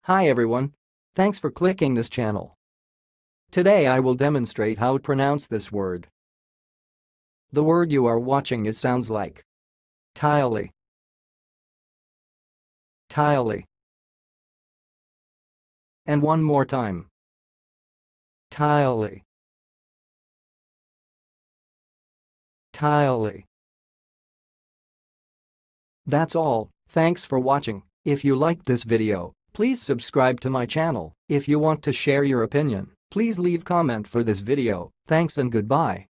Hi everyone. Thanks for clicking this channel. Today I will demonstrate how to pronounce this word. The word you are watching sounds like Tyalie. Tyalie. And one more time. Tyalie. Tyalie. That's all. Thanks for watching. If you liked this video, please subscribe to my channel. If you want to share your opinion, please leave comment for this video. Thanks and goodbye.